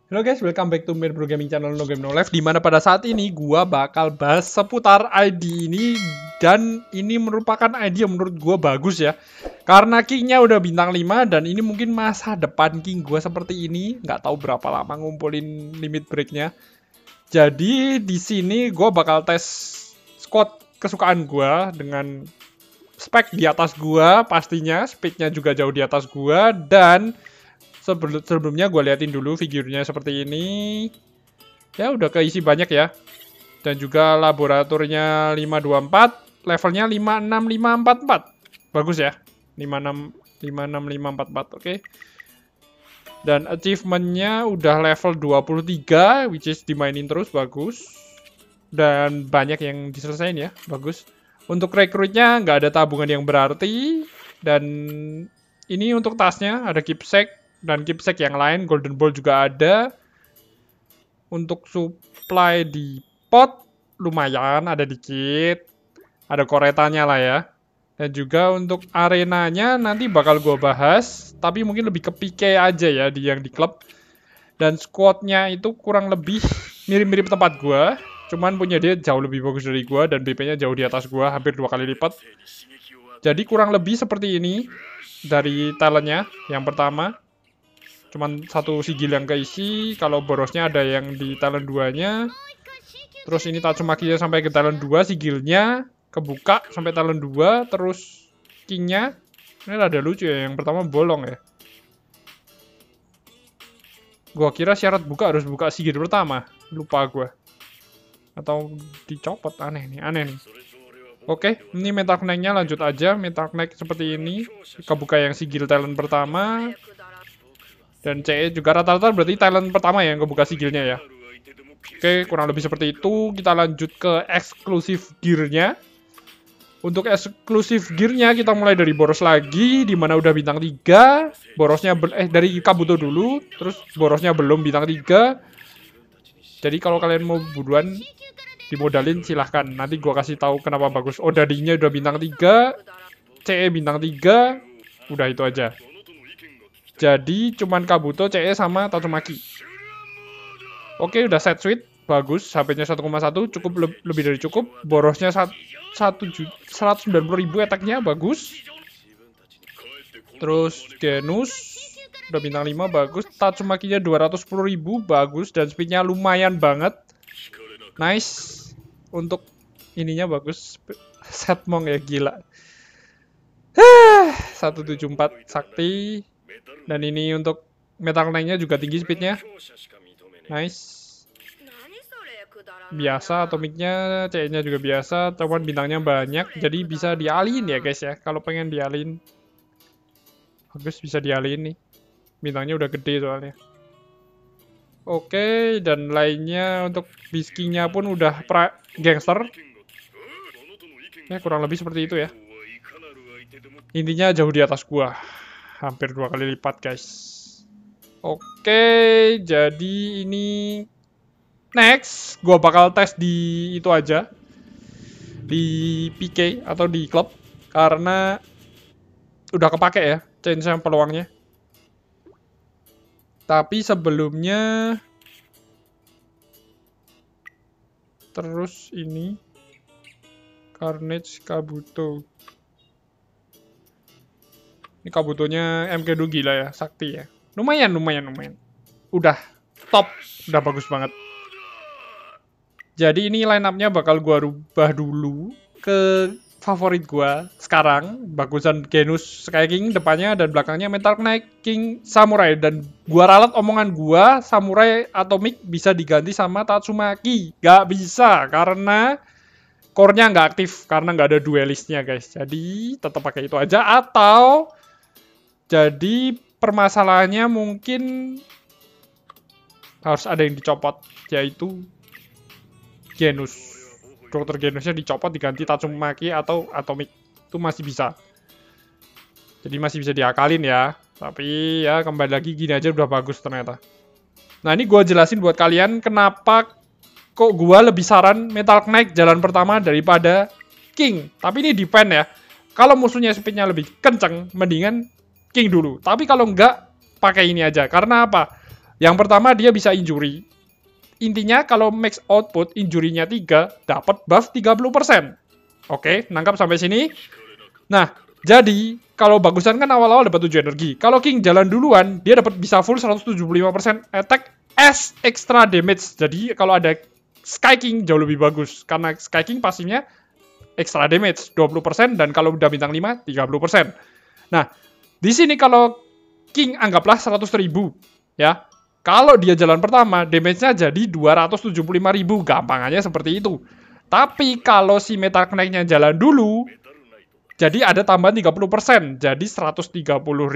Halo guys, welcome back to Mirbro Gaming Channel No Game No Life. Dimana pada saat ini gua bakal bahas seputar ID ini. Dan ini merupakan ID yang menurut gua bagus ya. Karena King-nya udah bintang 5 dan ini mungkin masa depan King gua seperti ini. Nggak tahu berapa lama ngumpulin limit break-nya. Jadi di sini gua bakal tes squad kesukaan gua dengan spek di atas gua pastinya. Speed-nya juga jauh di atas gua dan sebelumnya gue liatin dulu figurnya seperti ini. Ya udah keisi banyak ya. Dan juga laboratornya 524, levelnya 565544. Bagus ya. 5654544, oke. Dan achievementnya udah level 23, which is dimainin terus, bagus. Dan banyak yang diselesain ya, bagus. Untuk rekrutnya nggak ada tabungan yang berarti. Dan ini untuk tasnya ada keepsake. Dan keepsake yang lain, golden ball juga ada. Untuk supply di pot, lumayan, ada dikit. Ada koretanya lah ya. Dan juga untuk arenanya nanti bakal gue bahas. Tapi mungkin lebih ke PK aja ya yang di klub. Dan squadnya itu kurang lebih mirip-mirip tempat gue. Cuman punya dia jauh lebih bagus dari gue. Dan BP-nya jauh di atas gue, hampir 2 kali lipat. Jadi kurang lebih seperti ini. Dari talentnya yang pertama. Cuman satu sigil yang keisi. Kalau borosnya ada yang di talent 2-nya. Terus ini Tatsumaki-nya sampai ke talent 2. Sigilnya kebuka sampai talent 2. Terus King-nya. Ini ada lucu ya. Yang pertama bolong ya. Gua kira syarat buka harus buka sigil pertama. Lupa gua. Atau dicopot. Aneh nih. Oke. Ini Metal Knight-nya lanjut aja. Metal Knight seperti ini. Kebuka yang sigil talent pertama. Dan CE juga rata-rata berarti talent pertama ya yang kebuka sigilnya ya. Oke, kurang lebih seperti itu. Kita lanjut ke eksklusif gear-nya. Untuk eksklusif gear-nya kita mulai dari boros lagi. Dimana udah bintang 3. Borosnya, dari Kabuto dulu. Terus borosnya belum bintang 3. Jadi kalau kalian mau buruan dimodalin silahkan. Nanti gua kasih tahu kenapa bagus. Odadinya udah bintang 3. CE bintang 3. Udah itu aja. Jadi cuman Kabuto, CE sama Tatsumaki. Oke, udah set suite. Bagus, HP-nya 1,1 cukup lebih dari cukup. Borosnya 190.000 attack-nya bagus. Terus Genus udah bintang 5 bagus. Tatsumaki-nya 210.000 bagus dan speed-nya lumayan banget. Nice. Untuk ininya bagus. Setmong ya gila. 174 sakti. Dan ini untuk Metal Knight-nya juga tinggi speed-nya. Nice. Biasa, atomiknya, CE-nya juga biasa. Cuman bintangnya banyak. Jadi bisa dialin ya guys ya. Kalau pengen dialin. Bagus, bisa dialin nih. Bintangnya udah gede soalnya. Oke, dan lainnya untuk Bisking-nya pun udah gangster. Ya, kurang lebih seperti itu ya. Intinya jauh di atas gua. Hampir 2 kali lipat guys. Oke, jadi ini next gua bakal tes di itu aja, di PK atau di klub karena udah kepake ya change peluangnya. Tapi sebelumnya terus ini Carnage Kabuto. Ini Kabutonya MK2 gila ya, sakti ya. Lumayan. Udah top, udah bagus banget. Jadi ini line up-nya bakal gua rubah dulu ke favorit gua sekarang. Bagusan Genus Sky King depannya dan belakangnya Metal Knight King Samurai. Dan gua ralat omongan gua, Samurai Atomic bisa diganti sama Tatsumaki. Gak bisa karena core-nya nggak aktif karena nggak ada duelistnya guys. Jadi tetap pakai itu aja atau jadi permasalahannya mungkin harus ada yang dicopot, yaitu Genus. Dokter Genusnya dicopot diganti Tatsumaki atau Atomic. Itu masih bisa. Jadi masih bisa diakalin ya. Tapi ya kembali lagi gini aja udah bagus ternyata. Nah ini gue jelasin buat kalian kenapa kok gue lebih saran Metal Knight jalan pertama daripada King. Tapi ini depend ya. Kalau musuhnya speednya lebih kenceng, mendingan King dulu. Tapi kalau enggak, pakai ini aja. Karena apa? Yang pertama dia bisa injury. Intinya kalau max output injury-nya 3, dapat buff 30%. Oke, nangkap sampai sini. Nah, jadi kalau bagusan kan awal-awal dapat 7 energi. Kalau King jalan duluan, dia dapat bisa full 175% attack as extra damage. Jadi kalau ada Sky King jauh lebih bagus karena Sky King pasifnya extra damage 20% dan kalau udah bintang 5 30%. Nah, di sini kalau King anggaplah 100.000 ya. Kalau dia jalan pertama, damage-nya jadi 275.000. Gampangannya seperti itu. Tapi kalau si Metal Knight-nya jalan dulu, jadi ada tambahan 30%. Jadi 130.000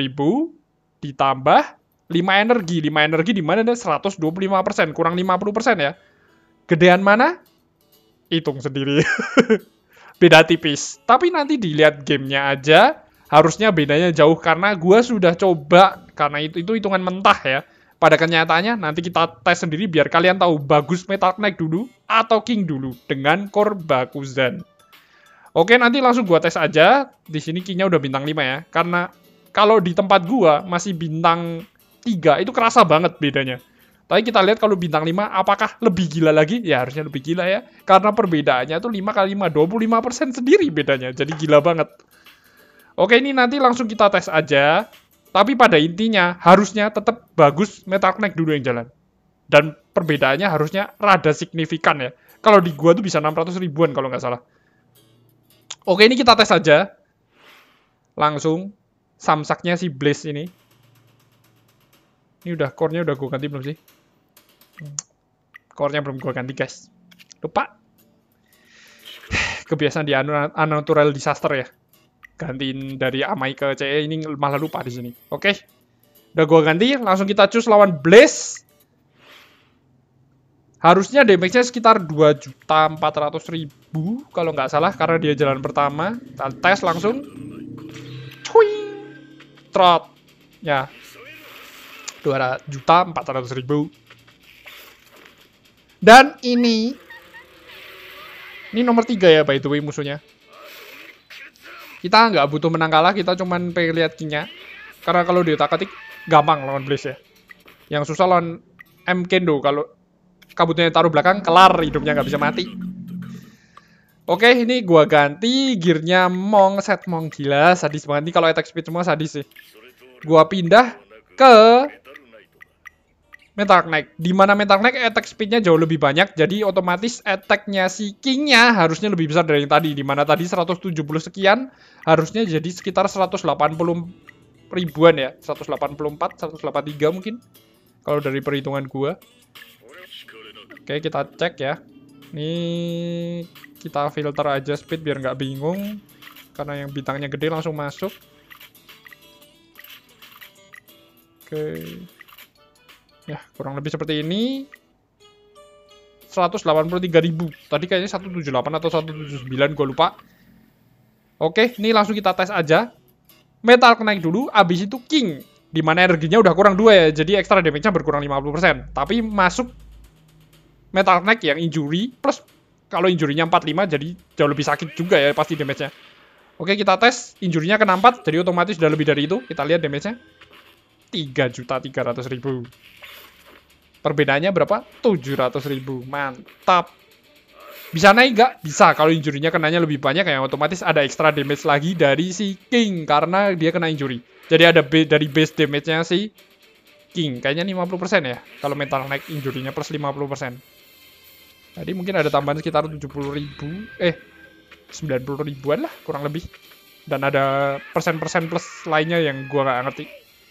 ditambah 5 energi. 5 energi di mana ada 125%. Kurang 50% ya. Gedean mana? Hitung sendiri. Beda tipis. Tapi nanti dilihat gamenya aja. Harusnya bedanya jauh karena gue sudah coba. Karena itu hitungan mentah ya. Pada kenyataannya nanti kita tes sendiri biar kalian tahu bagus Metal Knight dulu atau King dulu dengan core Bakuzan. Oke, nanti langsung gua tes aja. Di sini King-nya udah bintang 5 ya. Karena kalau di tempat gua masih bintang 3 itu kerasa banget bedanya. Tapi kita lihat kalau bintang 5 apakah lebih gila lagi? Ya harusnya lebih gila ya. Karena perbedaannya tuh 5 kali 5 25% sendiri bedanya. Jadi gila banget. Oke, ini nanti langsung kita tes aja. Tapi pada intinya harusnya tetap bagus Metal Knight dulu yang jalan. Dan perbedaannya harusnya rada signifikan ya. Kalau di gua tuh bisa 600 ribuan kalau nggak salah. Oke, ini kita tes aja. Langsung. Samsaknya si Blaze ini. Ini udah core-nya udah gua ganti belum sih? Core-nya belum gua ganti guys. Lupa. Kebiasaan di unnatural disaster ya. Gantiin dari Amai ke CE ini malah lupa di sini. Oke. Udah gua ganti, langsung kita choose lawan Blaze. Harusnya damage-nya sekitar 2.400.000 kalau nggak salah karena dia jalan pertama. Kita tes langsung. Cuy. Trot. Ya. 2.400.000. Dan ini nomor 3 ya by the way musuhnya. Kita nggak butuh menang kalah, kita cuman pengen lihat King-nya. Karena kalau di otak-atik gampang lawan Blaze ya. Yang susah lawan M Kendo. Kalau kabutnya taruh belakang, kelar hidupnya nggak bisa mati. Oke, ini gua ganti gearnya Monk, set Monk gila, sadis banget nih kalau attack speed semua sadis sih. Gua pindah ke Metal Knight. Dimana Metal Knight attack speednya jauh lebih banyak, jadi otomatis attack-nya si King-nya harusnya lebih besar dari yang tadi. Dimana tadi 170 sekian, harusnya jadi sekitar 180 ribuan ya. 184, 183 mungkin. Kalau dari perhitungan gua. Oke, kita cek ya. Ini kita filter aja speed biar nggak bingung. Karena yang bintangnya gede langsung masuk. Oke. Ya, kurang lebih seperti ini. 183.000. Tadi kayaknya 178 atau 179, gue lupa. Oke, ini langsung kita tes aja. Metal Knight dulu, abis itu King. Dimana energinya udah kurang 2 ya, jadi extra damage-nya berkurang 50%. Tapi masuk Metal Knight yang injury, plus kalau injury-nya 45, jadi jauh lebih sakit juga ya pasti damage-nya. Oke, kita tes. Injury-nya kena 4, jadi otomatis udah lebih dari itu. Kita lihat damage-nya. 3.300.000. Perbedaannya berapa? 700.000. Mantap. Bisa naik nggak? Bisa. Kalau injury-nya kenanya lebih banyak ya otomatis ada extra damage lagi dari si King. Karena dia kena injury. Jadi ada dari base damage-nya si King. Kayaknya 50% ya. Kalau Metal Knight injury-nya plus 50%. Tadi mungkin ada tambahan sekitar 70.000. 90 ribuan lah kurang lebih. Dan ada persen-persen plus lainnya yang gua nggak ngerti.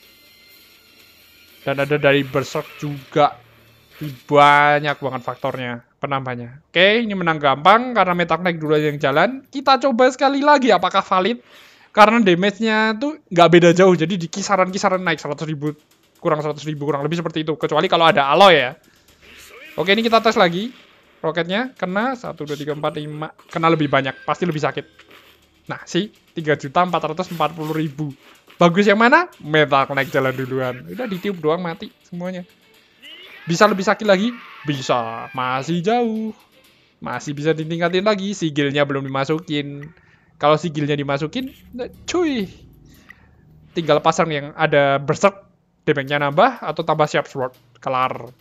Dan ada dari Berserk juga. Banyak banget faktornya, penambahnya. Oke, ini menang gampang karena Metal Knight dulu yang jalan. Kita coba sekali lagi apakah valid. Karena damage-nya tuh nggak beda jauh. Jadi di kisaran-kisaran naik 100.000, kurang 100.000, kurang lebih seperti itu. Kecuali kalau ada alloy ya. Oke, ini kita tes lagi. Roketnya kena 1, 2, 3, 4, 5. Kena lebih banyak, pasti lebih sakit. Nah, 3.440.000. Bagus yang mana? Metal Knight jalan duluan. Udah ditiup doang mati semuanya. Bisa lebih sakit lagi? Bisa. Masih jauh. Masih bisa ditingkatin lagi. Sigilnya belum dimasukin. Kalau sigilnya dimasukin, cuy. Tinggal pasang yang ada Berserk. Damage-nya nambah atau tambah Sharp Sword. Kelar.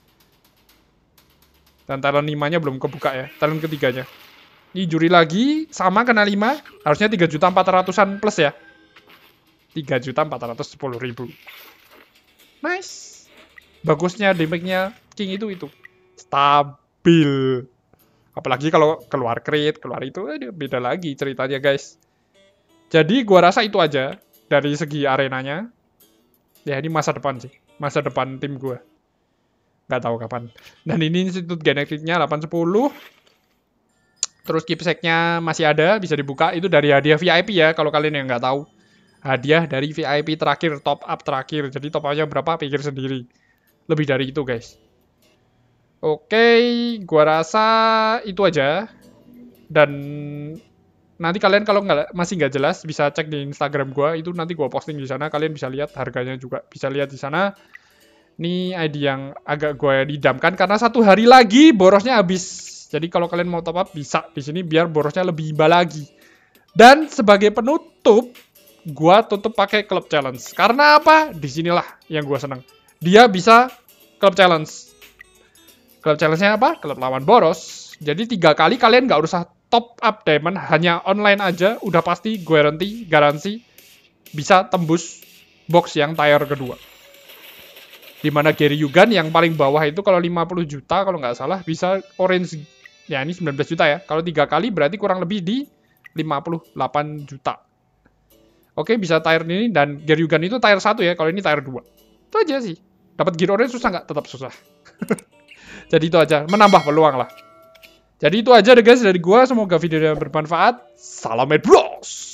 Dan talent 5-nya belum kebuka ya. Talent ketiganya. Ini juri lagi. Sama kena 5. Harusnya 3.400.000-an plus ya. 3.410.000. Nice. Bagusnya damage-nya King itu. Stabil. Apalagi kalau keluar crit, keluar itu. Beda lagi ceritanya guys. Jadi gua rasa itu aja. Dari segi arenanya. Ya ini masa depan sih. Masa depan tim gua. Nggak tahu kapan. Dan ini institut genetiknya 810. Terus keepsake-nya masih ada, bisa dibuka. Itu dari hadiah VIP ya, kalau kalian yang nggak tahu. Hadiah dari VIP terakhir, top up terakhir. Jadi top up-nya berapa, pikir sendiri. Lebih dari itu guys. Oke, gua rasa itu aja. Dan nanti kalian kalau masih nggak jelas, bisa cek di Instagram gua. Itu nanti gua posting di sana, kalian bisa lihat harganya juga. Bisa lihat di sana. Ini ID yang agak gue didamkan karena 1 hari lagi borosnya habis. Jadi kalau kalian mau top up bisa di sini biar borosnya lebih iba lagi. Dan sebagai penutup, gue tutup pakai club challenge. Karena apa? Disinilah yang gue seneng. Dia bisa club challenge. Club challenge-nya apa? Club lawan boros. Jadi 3 kali kalian nggak usah top up diamond, hanya online aja. Udah pasti garansi bisa tembus box yang tier kedua. Dimana Gary Yugan yang paling bawah itu kalau 50 juta kalau nggak salah bisa orange. Ya ini 19 juta ya. Kalau 3 kali berarti kurang lebih di 58 juta. Oke bisa tier ini dan Gary Yugan itu tier 1 ya. Kalau ini tier 2. Itu aja sih. Dapat gear orange susah nggak? Tetap susah. Jadi itu aja. Menambah peluang lah. Jadi itu aja deh guys dari gua. Semoga videonya bermanfaat. Salam bros.